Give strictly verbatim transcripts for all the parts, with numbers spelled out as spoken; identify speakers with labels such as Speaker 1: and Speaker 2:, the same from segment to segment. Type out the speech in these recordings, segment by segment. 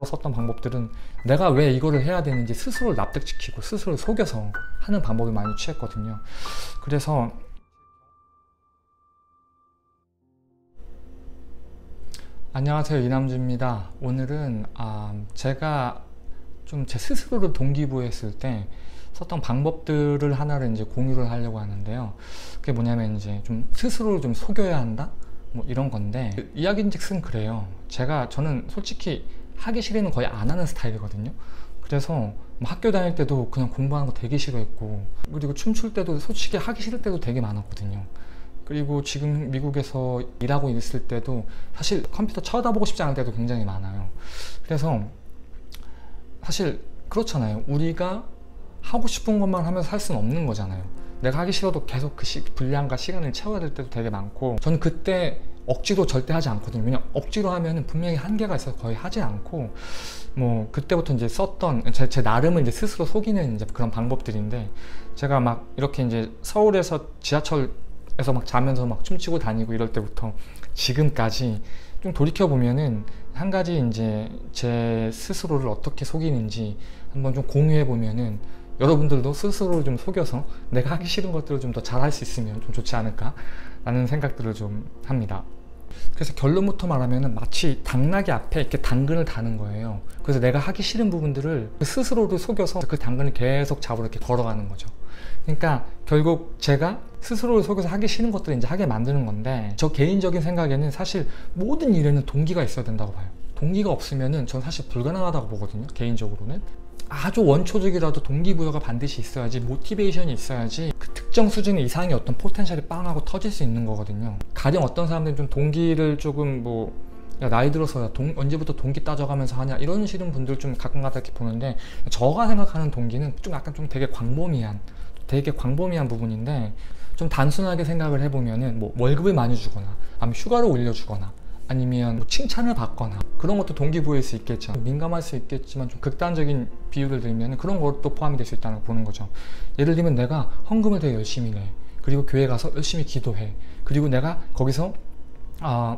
Speaker 1: 썼던 방법들은 내가 왜 이거를 해야 되는지 스스로를 납득시키고 스스로를 속여서 하는 방법을 많이 취했거든요. 그래서 안녕하세요, 이남주입니다. 오늘은 아, 제가 좀 제 스스로를 동기부여했을 때 썼던 방법들을 하나를 이제 공유를 하려고 하는데요. 그게 뭐냐면 이제 좀 스스로를 좀 속여야 한다? 뭐 이런 건데, 이야기인즉슨 그래요. 제가 저는 솔직히 하기 싫으면 거의 안 하는 스타일이거든요. 그래서 뭐 학교 다닐 때도 그냥 공부하는 거 되게 싫어했고, 그리고 춤출 때도 솔직히 하기 싫을 때도 되게 많았거든요. 그리고 지금 미국에서 일하고 있을 때도 사실 컴퓨터 쳐다보고 싶지 않을 때도 굉장히 많아요. 그래서 사실 그렇잖아요. 우리가 하고 싶은 것만 하면서 살 수는 없는 거잖아요. 내가 하기 싫어도 계속 그 시, 분량과 시간을 채워야 될 때도 되게 많고, 저는 그때 억지로 절대 하지 않거든요. 왜냐면 억지로 하면 분명히 한계가 있어서 거의 하지 않고, 뭐 그때부터 이제 썼던 제, 제 나름을 이제 스스로 속이는 이제 그런 방법들인데, 제가 막 이렇게 이제 서울에서 지하철에서 막 자면서 막 춤추고 다니고 이럴 때부터 지금까지 좀 돌이켜 보면은 한 가지 이제 제 스스로를 어떻게 속이는지 한번 좀 공유해 보면은 여러분들도 스스로를 좀 속여서 내가 하기 싫은 것들을 좀 더 잘할 수 있으면 좀 좋지 않을까 라는 생각들을 좀 합니다. 그래서 결론부터 말하면 마치 당나귀 앞에 이렇게 당근을 다는 거예요. 그래서 내가 하기 싫은 부분들을 스스로를 속여서 그 당근을 계속 잡으러 이렇게 걸어가는 거죠. 그러니까 결국 제가 스스로를 속여서 하기 싫은 것들을 이제 하게 만드는 건데, 저 개인적인 생각에는 사실 모든 일에는 동기가 있어야 된다고 봐요. 동기가 없으면은 전 사실 불가능하다고 보거든요, 개인적으로는. 아주 원초적이라도 동기부여가 반드시 있어야지, 모티베이션이 있어야지 그 특정 수준 이상의 어떤 포텐셜이 빵 하고 터질 수 있는 거거든요. 가령 어떤 사람들은 좀 동기를 조금 뭐 야, 나이 들어서야 동, 언제부터 동기 따져가면서 하냐 이런 식인 분들 좀 가끔가다 이렇게 보는데, 저가 생각하는 동기는 좀 약간 좀 되게 광범위한 되게 광범위한 부분인데, 좀 단순하게 생각을 해보면은 뭐 월급을 많이 주거나 아니면 휴가를 올려주거나 아니면 뭐 칭찬을 받거나 그런 것도 동기부여일 수 있겠죠. 민감할 수 있겠지만 좀 극단적인 비유를 들면 그런 것도 포함이 될 수 있다는 걸 보는 거죠. 예를 들면 내가 헌금을 되게 열심히 내, 그리고 교회 가서 열심히 기도해, 그리고 내가 거기서 아,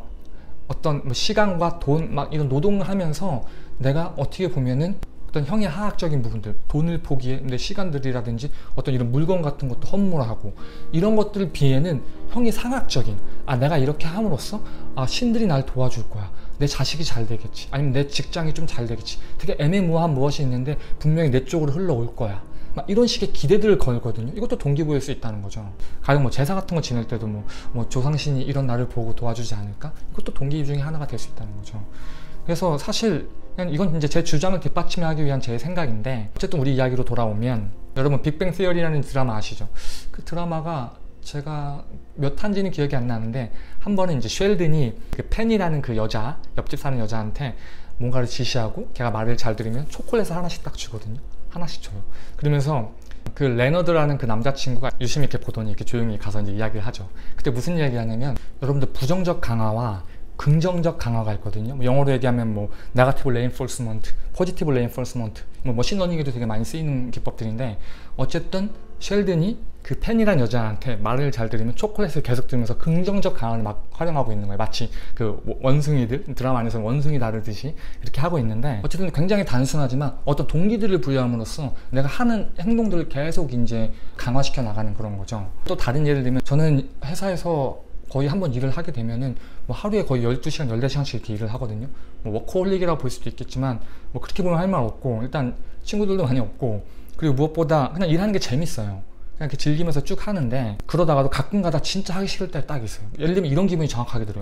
Speaker 1: 어떤 뭐 시간과 돈 막 이런 노동을 하면서 내가 어떻게 보면은 어떤 형의 하학적인 부분들, 돈을 포기해 내 시간들이라든지 어떤 이런 물건 같은 것도 헌물하고 이런 것들 비해는 형이 상학적인, 아 내가 이렇게 함으로써 아 신들이 날 도와줄 거야, 내 자식이 잘 되겠지, 아니면 내 직장이 좀 잘 되겠지, 되게 애매모호한 무엇이 있는데 분명히 내 쪽으로 흘러올 거야, 막 이런 식의 기대들을 걸거든요. 이것도 동기부여일 수 있다는 거죠. 가령 뭐 제사 같은 거 지낼 때도 뭐, 뭐 조상신이 이런 나를 보고 도와주지 않을까, 이것도 동기 중에 하나가 될 수 있다는 거죠. 그래서 사실 이건 이제 제 주장을 뒷받침하기 위한 제 생각인데, 어쨌든 우리 이야기로 돌아오면, 여러분 빅뱅 시어리라는 드라마 아시죠? 그 드라마가 제가 몇 탄지는 기억이 안 나는데, 한 번은 이제 쉘든이 그 펜이라는 그 여자, 옆집 사는 여자한테 뭔가를 지시하고 걔가 말을 잘 들으면 초콜릿을 하나씩 딱 주거든요. 하나씩 줘요. 그러면서 그 레너드라는 그 남자친구가 유심히 이렇게 보더니 이렇게 조용히 가서 이제 이야기를 하죠. 그때 무슨 이야기 하냐면, 여러분들 부정적 강화와 긍정적 강화가 있거든요. 뭐 영어로 얘기하면 뭐 네거티브 레인포스먼트, 포지티브 레인포스먼트, 뭐 머신러닝에도 되게 많이 쓰이는 기법들인데, 어쨌든 쉘든이 그 펜이란 여자한테 말을 잘 들으면 초콜릿을 계속 들으면서 긍정적 강화를 막 활용하고 있는 거예요. 마치 그 원숭이들, 드라마 안에서 원숭이 다루듯이 이렇게 하고 있는데, 어쨌든 굉장히 단순하지만 어떤 동기들을 부여함으로써 내가 하는 행동들을 계속 이제 강화시켜 나가는 그런 거죠. 또 다른 예를 들면, 저는 회사에서 거의 한번 일을 하게 되면은 뭐 하루에 거의 열두 시간, 열네 시간씩 이렇게 일을 하거든요. 뭐 워커홀릭이라고 볼 수도 있겠지만 뭐 그렇게 보면 할 말 없고, 일단 친구들도 많이 없고, 그리고 무엇보다 그냥 일하는 게 재밌어요. 그냥 이렇게 즐기면서 쭉 하는데, 그러다가도 가끔가다 진짜 하기 싫을 때 딱 있어요. 예를 들면 이런 기분이 정확하게 들어요.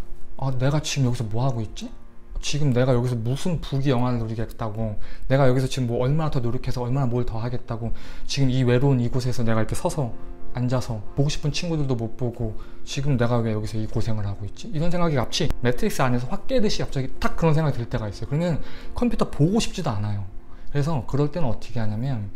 Speaker 1: 아, 내가 지금 여기서 뭐 하고 있지? 지금 내가 여기서 무슨 부귀 영화를 누리겠다고, 내가 여기서 지금 뭐 얼마나 더 노력해서 얼마나 뭘 더 하겠다고, 지금 이 외로운 이곳에서 내가 이렇게 서서 앉아서 보고 싶은 친구들도 못 보고 지금 내가 왜 여기서 이 고생을 하고 있지? 이런 생각이 갑자기 매트릭스 안에서 확 깨듯이 갑자기 딱 그런 생각이 들 때가 있어요. 그러면 컴퓨터 보고 싶지도 않아요. 그래서 그럴 때는 어떻게 하냐면,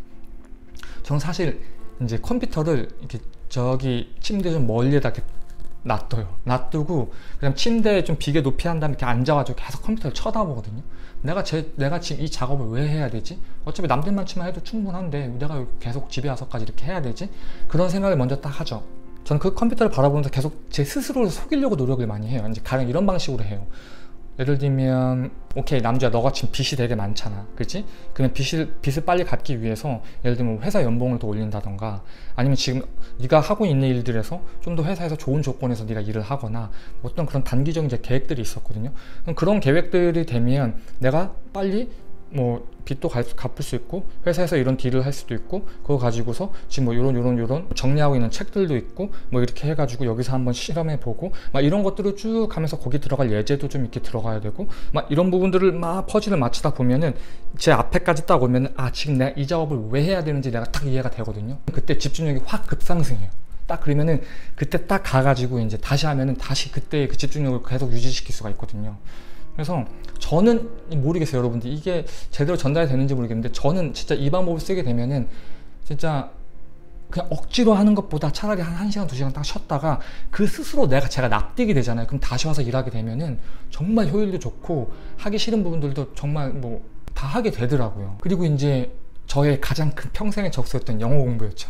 Speaker 1: 저는 사실 이제 컴퓨터를 이렇게 저기 침대 좀 멀리에다 이렇게 놔둬요. 놔두고 그냥 침대에 좀 비계 높이 한 다음에 이렇게 앉아가지고 계속 컴퓨터를 쳐다보거든요. 내가 제, 내가 지금 이 작업을 왜 해야 되지? 어차피 남들만 치면 해도 충분한데 내가 계속 집에 와서까지 이렇게 해야 되지? 그런 생각을 먼저 딱 하죠. 저는 그 컴퓨터를 바라보면서 계속 제 스스로를 속이려고 노력을 많이 해요. 이제 가령 이런 방식으로 해요. 예를 들면 오케이 남주야, 너가 지금 빚이 되게 많잖아, 그치? 그러면 빚을, 빚을 빨리 갚기 위해서 예를 들면 회사 연봉을 더 올린다던가, 아니면 지금 네가 하고 있는 일들에서 좀 더 회사에서 좋은 조건에서 네가 일을 하거나, 어떤 그런 단기적인 이제 계획들이 있었거든요. 그럼 그런 계획들이 되면 내가 빨리 뭐 빚도 갚을 수 있고, 회사에서 이런 딜을 할 수도 있고, 그거 가지고서 지금 뭐 요런 요런 요런 정리하고 있는 책들도 있고, 뭐 이렇게 해가지고 여기서 한번 실험해 보고, 막 이런 것들을 쭉 하면서 거기 들어갈 예제도 좀 이렇게 들어가야 되고, 막 이런 부분들을 막 퍼즐을 맞추다 보면은 제 앞에까지 딱 오면은 아, 지금 내가 이 작업을 왜 해야 되는지 내가 딱 이해가 되거든요. 그때 집중력이 확 급상승해요. 딱 그러면은 그때 딱 가가지고 이제 다시 하면은 다시 그때의 그 집중력을 계속 유지시킬 수가 있거든요. 그래서 저는 모르겠어요, 여러분들 이게 제대로 전달이 되는지 모르겠는데, 저는 진짜 이 방법을 쓰게 되면은 진짜 그냥 억지로 하는 것보다 차라리 한 1시간 두 시간 딱 쉬었다가 그 스스로 내가 제가 납득이 되잖아요. 그럼 다시 와서 일하게 되면은 정말 효율도 좋고, 하기 싫은 부분들도 정말 뭐 다 하게 되더라고요. 그리고 이제 저의 가장 큰 평생의 적수였던 영어 공부였죠.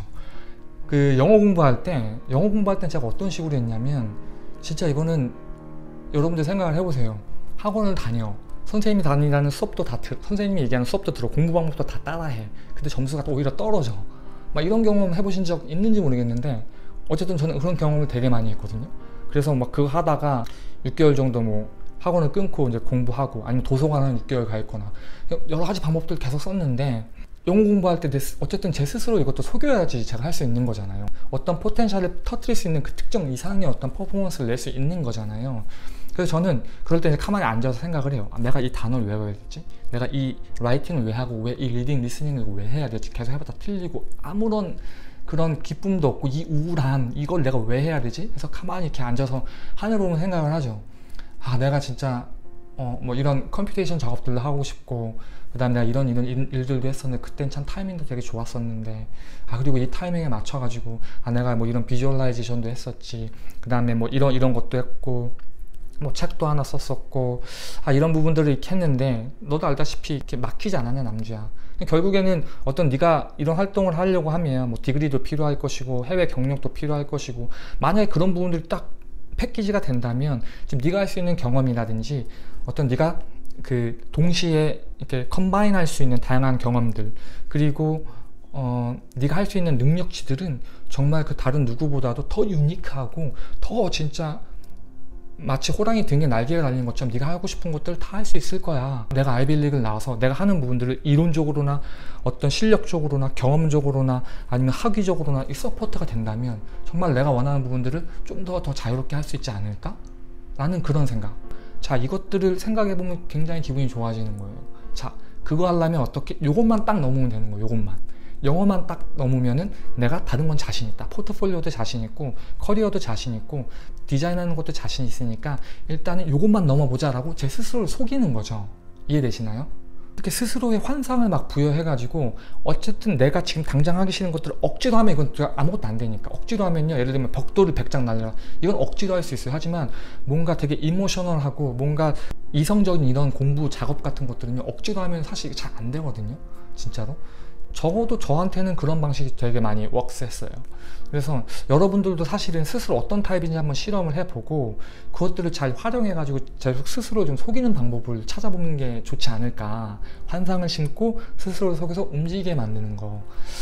Speaker 1: 그 영어 공부할 때 영어 공부할 때 제가 어떤 식으로 했냐면, 진짜 이거는 여러분들 생각을 해보세요. 학원을 다녀, 선생님이 다니라는 수업도 다 들, 선생님이 얘기하는 수업도 들어, 공부 방법도 다 따라해. 근데 점수가 또 오히려 떨어져. 막 이런 경험 해보신 적 있는지 모르겠는데, 어쨌든 저는 그런 경험을 되게 많이 했거든요. 그래서 막 그거 하다가 육 개월 정도 뭐 학원을 끊고 이제 공부하고, 아니면 도서관을 육 개월 가 있거나, 여러 가지 방법들 계속 썼는데, 영어 공부할 때 어쨌든 제 스스로 이것도 속여야지 제가 할 수 있는 거잖아요. 어떤 포텐셜을 터뜨릴 수 있는 그 특정 이상의 어떤 퍼포먼스를 낼 수 있는 거잖아요. 그래서 저는 그럴 때 이제 가만히 앉아서 생각을 해요. 아, 내가 이 단어를 왜 외워야 되지? 내가 이 라이팅을 왜 하고, 왜 이 리딩, 리스닝을 왜 해야 되지? 계속 해봤다 틀리고 아무런 그런 기쁨도 없고, 이 우울함, 이걸 내가 왜 해야 되지? 그래서 가만히 이렇게 앉아서 하늘 보면 생각을 하죠. 아, 내가 진짜 어, 뭐 이런 컴퓨테이션 작업들도 하고 싶고, 그 다음에 내가 이런 이런 일들도 했었는데 그땐 참 타이밍도 되게 좋았었는데, 아 그리고 이 타이밍에 맞춰가지고 아 내가 뭐 이런 비주얼라이제이션도 했었지, 그 다음에 뭐 이런 이런 것도 했고, 뭐 책도 하나 썼었고, 아 이런 부분들을 이렇게 했는데, 너도 알다시피 이렇게 막히지 않았냐 남주야. 결국에는 어떤 네가 이런 활동을 하려고 하면 뭐 디그리도 필요할 것이고, 해외 경력도 필요할 것이고, 만약에 그런 부분들이 딱 패키지가 된다면 지금 네가 할 수 있는 경험이라든지, 어떤 네가 그 동시에 이렇게 컴바인 할 수 있는 다양한 경험들, 그리고 어 네가 할 수 있는 능력치들은 정말 그 다른 누구보다도 더 유니크하고, 더 진짜 마치 호랑이 등에 날개가 달린 것처럼 네가 하고 싶은 것들 다 할 수 있을 거야. 내가 아이비리그를 나와서 내가 하는 부분들을 이론적으로나 어떤 실력적으로나 경험적으로나 아니면 학위적으로나 이 서포트가 된다면, 정말 내가 원하는 부분들을 좀 더 더 자유롭게 할 수 있지 않을까? 라는 그런 생각. 자, 이것들을 생각해보면 굉장히 기분이 좋아지는 거예요. 자, 그거 하려면 어떻게, 요것만 딱 넘으면 되는 거예요. 요것만. 영어만 딱 넘으면은 내가 다른 건 자신 있다. 포트폴리오도 자신 있고, 커리어도 자신 있고, 디자인하는 것도 자신 있으니까 일단은 요것만 넘어보자 라고 제 스스로를 속이는 거죠. 이해되시나요? 이렇게 스스로의 환상을 막 부여해가지고, 어쨌든 내가 지금 당장 하기 싫은 것들을 억지로 하면 이건 아무것도 안 되니까, 억지로 하면요, 예를 들면 벽돌을 백 장 날려라, 이건 억지로 할 수 있어요. 하지만 뭔가 되게 이모셔널하고 뭔가 이성적인 이런 공부 작업 같은 것들은요, 억지로 하면 사실 잘 안 되거든요. 진짜로. 적어도 저한테는 그런 방식이 되게 많이 웍스했어요. 그래서 여러분들도 사실은 스스로 어떤 타입인지 한번 실험을 해보고, 그것들을 잘 활용해가지고 계속 스스로 좀 속이는 방법을 찾아보는 게 좋지 않을까. 환상을 심고 스스로 속여서 움직이게 만드는 거.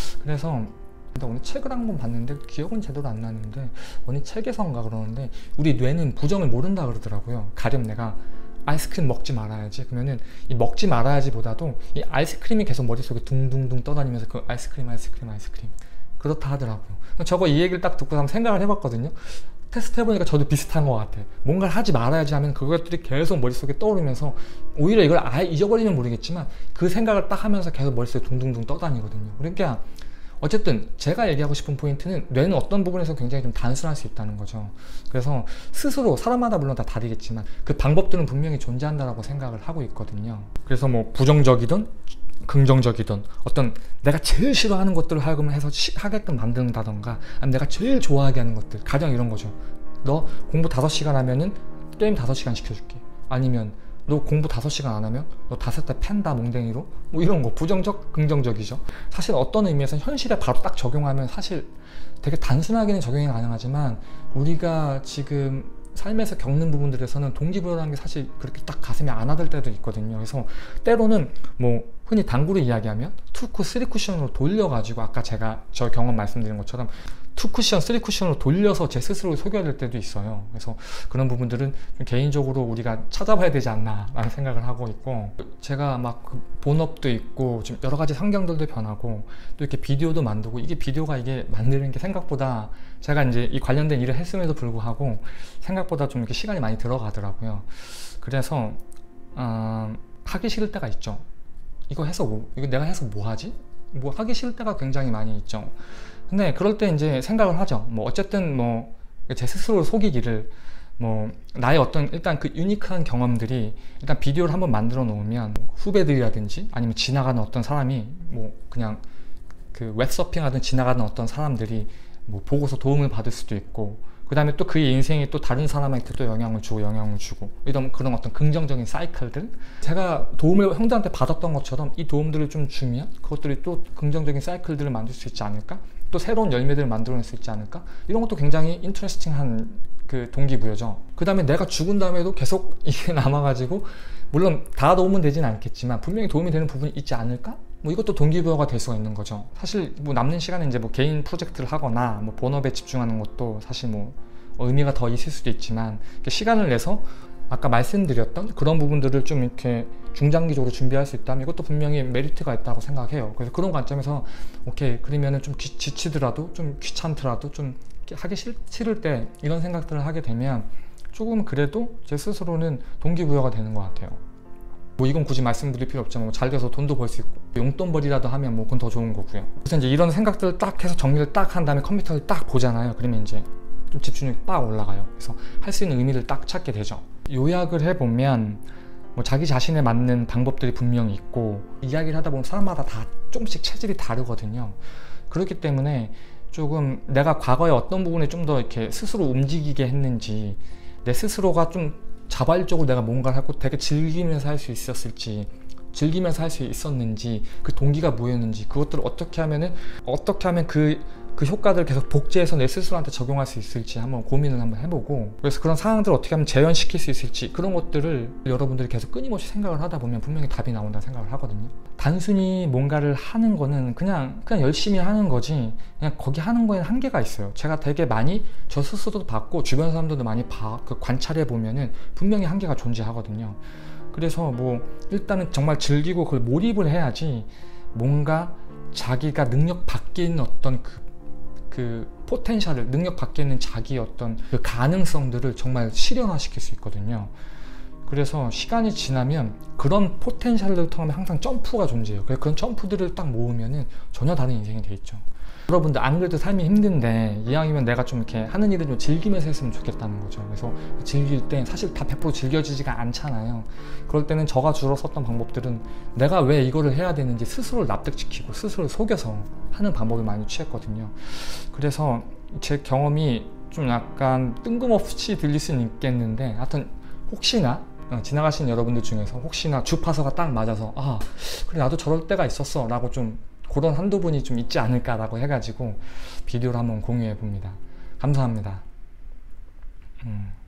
Speaker 1: 그래서 오늘 책을 한 권 봤는데 기억은 제대로 안 나는데, 어느 책에선가 그러는데 우리 뇌는 부정을 모른다 그러더라고요. 가령 내가 아이스크림 먹지 말아야지, 그러면은 이 먹지 말아야지 보다도 이 아이스크림이 계속 머릿속에 둥둥둥 떠다니면서 그 아이스크림 아이스크림 아이스크림 그렇다 하더라고요. 저거 이 얘기를 딱 듣고 한번 생각을 해봤거든요. 테스트 해보니까 저도 비슷한 것 같아. 뭔가를 하지 말아야지 하면 그것들이 계속 머릿속에 떠오르면서, 오히려 이걸 아예 잊어버리면 모르겠지만 그 생각을 딱 하면서 계속 머릿속에 둥둥둥 떠다니거든요. 그러니까 어쨌든 제가 얘기하고 싶은 포인트는, 뇌는 어떤 부분에서 굉장히 좀 단순할 수 있다는 거죠. 그래서 스스로, 사람마다 물론 다 다르겠지만 그 방법들은 분명히 존재한다라고 생각을 하고 있거든요. 그래서 뭐 부정적이든 긍정적이든 어떤 내가 제일 싫어하는 것들을 하게끔 해서 시, 하게끔 만든다던가, 아니면 내가 제일 좋아하게 하는 것들, 가령 이런 거죠. 너 공부 다섯 시간 하면은 게임 다섯 시간 시켜줄게. 아니면 너 공부 다섯 시간 안 하면 너 다섯 대 팬다 몽댕이로, 뭐 이런 거. 부정적, 긍정적이죠. 사실 어떤 의미에서 현실에 바로 딱 적용하면 사실 되게 단순하게는 적용이 가능하지만, 우리가 지금 삶에서 겪는 부분들에서는 동기부여라는 게 사실 그렇게 딱 가슴에 안 와닿을 때도 있거든요. 그래서 때로는 뭐 흔히 당구를 이야기하면 투 쿠, 쓰리 쿠션으로 돌려가지고 아까 제가 저 경험 말씀드린 것처럼 투 쿠션, 쓰리 쿠션으로 돌려서 제 스스로를 속여야 될 때도 있어요. 그래서 그런 부분들은 좀 개인적으로 우리가 찾아봐야 되지 않나 라는 생각을 하고 있고, 제가 막 그 본업도 있고 좀 여러 가지 환경들도 변하고 또 이렇게 비디오도 만들고, 이게 비디오가 이게 만드는 게 생각보다 제가 이제 이 관련된 일을 했음에도 불구하고 생각보다 좀 이렇게 시간이 많이 들어가더라고요. 그래서 어, 하기 싫을 때가 있죠. 이거 해서 뭐, 이거 내가 해서 뭐 하지? 뭐 하기 싫을 때가 굉장히 많이 있죠. 근데 그럴 때 이제 생각을 하죠. 뭐 어쨌든 뭐 제 스스로를 속이기를, 뭐 나의 어떤 일단 그 유니크한 경험들이 일단 비디오를 한번 만들어 놓으면 후배들이라든지 아니면 지나가는 어떤 사람이 뭐 그냥 그 웹서핑하든 지나가는 어떤 사람들이 뭐 보고서 도움을 받을 수도 있고, 그 다음에 또 그의 인생이 또 다른 사람한테 또 영향을 주고 영향을 주고 이런 그런 어떤 긍정적인 사이클들, 제가 도움을 형들한테 받았던 것처럼 이 도움들을 좀 주면 그것들이 또 긍정적인 사이클들을 만들 수 있지 않을까, 또 새로운 열매들을 만들어낼 수 있지 않을까, 이런 것도 굉장히 인터레스팅한 그 동기부여죠. 그 다음에 내가 죽은 다음에도 계속 이게 남아가지고, 물론 다 도움은 되진 않겠지만 분명히 도움이 되는 부분이 있지 않을까, 뭐 이것도 동기부여가 될 수가 있는 거죠. 사실 뭐 남는 시간에 이제 뭐 개인 프로젝트를 하거나 뭐 본업에 집중하는 것도 사실 뭐 의미가 더 있을 수도 있지만, 시간을 내서 아까 말씀드렸던 그런 부분들을 좀 이렇게 중장기적으로 준비할 수 있다면 이것도 분명히 메리트가 있다고 생각해요. 그래서 그런 관점에서 오케이, 그러면은 좀 기, 지치더라도 좀 귀찮더라도 좀 하기 싫, 싫을 때 이런 생각들을 하게 되면 조금 그래도 제 스스로는 동기부여가 되는 것 같아요. 뭐 이건 굳이 말씀드릴 필요 없지만 뭐 잘 돼서 돈도 벌 수 있고 용돈벌이라도 하면 뭐 그건 더 좋은 거고요. 그래서 이제 이런 생각들을 딱 해서 정리를 딱 한 다음에 컴퓨터를 딱 보잖아요. 그러면 이제 좀 집중력이 빡 올라가요. 그래서 할 수 있는 의미를 딱 찾게 되죠. 요약을 해보면 뭐 자기 자신에 맞는 방법들이 분명히 있고, 이야기를 하다 보면 사람마다 다 조금씩 체질이 다르거든요. 그렇기 때문에 조금 내가 과거에 어떤 부분에 좀 더 이렇게 스스로 움직이게 했는지, 내 스스로가 좀 자발적으로 내가 뭔가를 하고 되게 즐기면서 할 수 있었을지, 즐기면서 할 수 있었는지, 그 동기가 뭐였는지, 그것들을 어떻게 하면은 어떻게 하면 그, 그 효과들을 계속 복제해서 내 스스로한테 적용할 수 있을지 한번 고민을 한번 해보고, 그래서 그런 상황들을 어떻게 하면 재현시킬 수 있을지, 그런 것들을 여러분들이 계속 끊임없이 생각을 하다 보면 분명히 답이 나온다 생각을 하거든요. 단순히 뭔가를 하는 거는 그냥 그냥 열심히 하는 거지, 그냥 거기 하는 거에는 한계가 있어요. 제가 되게 많이 저 스스로도 봤고 주변 사람들도 많이 봐, 그 관찰해 보면은 분명히 한계가 존재하거든요. 그래서 뭐 일단은 정말 즐기고 그걸 몰입을 해야지, 뭔가 자기가 능력 밖에 있는 어떤 그, 그 포텐셜을, 능력 밖에 있는 자기의 어떤 그 가능성들을 정말 실현화시킬 수 있거든요. 그래서 시간이 지나면 그런 포텐셜을 통하면 항상 점프가 존재해요. 그래서 그런 점프들을 딱 모으면은 전혀 다른 인생이 돼 있죠. 여러분들 안 그래도 삶이 힘든데 이왕이면 내가 좀 이렇게 하는 일을 좀 즐기면서 했으면 좋겠다는 거죠. 그래서 즐길 때 사실 다 백 퍼센트 즐겨지지가 않잖아요. 그럴 때는 저가 주로 썼던 방법들은 내가 왜 이거를 해야 되는지 스스로를 납득시키고 스스로를 속여서 하는 방법을 많이 취했거든요. 그래서 제 경험이 좀 약간 뜬금없이 들릴 수는 있겠는데, 하여튼 혹시나 지나가신 여러분들 중에서 혹시나 주파수가 딱 맞아서 아 그래 나도 저럴 때가 있었어 라고 좀 그런 한두 분이 좀 있지 않을까라고 해가지고 비디오를 한번 공유해 봅니다. 감사합니다. 음.